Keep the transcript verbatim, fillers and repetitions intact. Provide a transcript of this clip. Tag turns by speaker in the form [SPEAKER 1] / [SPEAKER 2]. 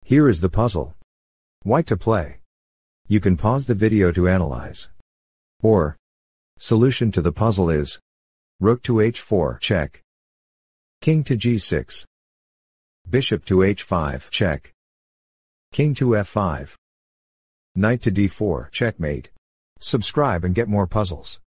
[SPEAKER 1] Here is the puzzle. White to play. You can pause the video to analyze. Or, solution to the puzzle is rook to h four, check. King to g six. Bishop to h five, check. King to f five. Knight to d four, checkmate. Subscribe and get more puzzles.